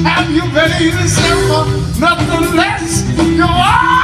Have you been eating simple? Nothing less. You are.